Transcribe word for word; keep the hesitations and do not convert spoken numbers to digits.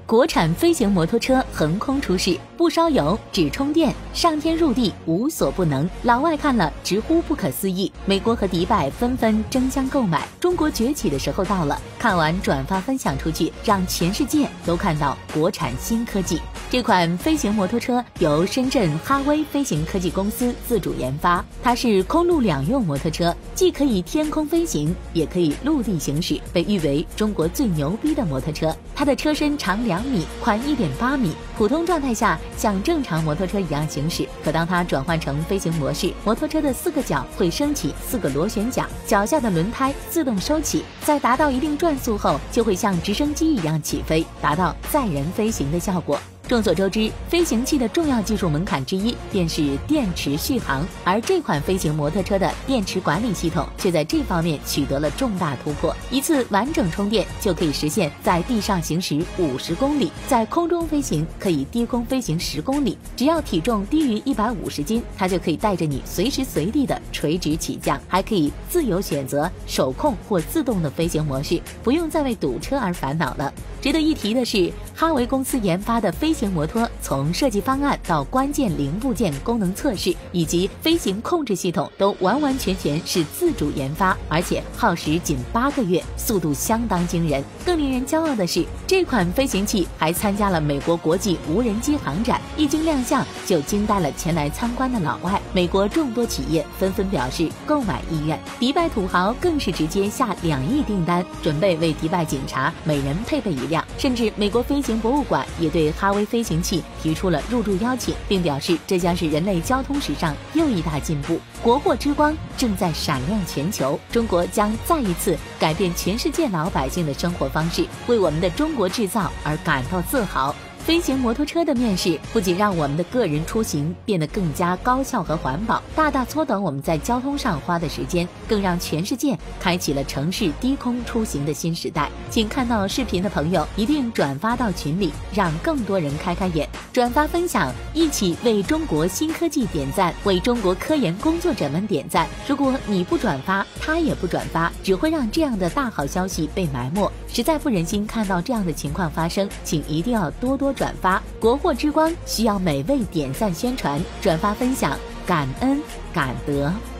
国产飞行摩托车横空出世，不烧油只充电，上天入地无所不能。老外看了直呼不可思议，美国和迪拜纷纷争相购买。中国崛起的时候到了，看完转发分享出去，让全世界都看到国产新科技。这款飞行摩托车由深圳哈威飞行科技公司自主研发，它是空陆两用摩托车，既可以天空飞行，也可以陆地行驶，被誉为中国最牛逼的摩托车。它的车身长两米，宽一点八米，普通状态下像正常摩托车一样行驶。可当它转换成飞行模式，摩托车的四个角会升起四个螺旋桨，脚下的轮胎自动收起，在达到一定转速后，就会像直升机一样起飞，达到载人飞行的效果。众所周知，飞行器的重要技术门槛之一便是电池续航，而这款飞行摩托车的电池管理系统却在这方面取得了重大突破。一次完整充电就可以实现在地上行驶五十公里，在空中飞行可以低空飞行十公里。只要体重低于一百五十斤，它就可以带着你随时随地的垂直起降，还可以自由选择手控或自动的飞行模式，不用再为堵车而烦恼了。值得一提的是，哈维公司研发的飞行摩托从设计方案到关键零部件功能测试以及飞行控制系统都完完全全是自主研发，而且耗时仅八个月，速度相当惊人。更令人骄傲的是，这款飞行器还参加了美国国际无人机航展，一经亮相就惊呆了前来参观的老外。美国众多企业纷纷表示购买意愿，迪拜土豪更是直接下两亿订单，准备为迪拜警察每人配备一辆。甚至美国飞行博物馆也对哈威飞行器提出了入驻邀请，并表示这将是人类交通史上又一大进步。国货之光正在闪亮全球，中国将再一次改变全世界老百姓的生活方式，为我们的中国制造而感到自豪。飞行摩托车的面世不仅让我们的个人出行变得更加高效和环保，大大缩短我们在交通上花的时间，更让全世界开启了城市低空出行的新时代。请看到视频的朋友一定转发到群里，让更多人开开眼，转发分享，一起为中国新科技点赞，为中国科研工作者们点赞。如果你不转发，他也不转发，只会让这样的大好消息被埋没，实在不忍心看到这样的情况发生，请一定要多多转发。国货之光需要每位点赞宣传、转发分享，感恩感德。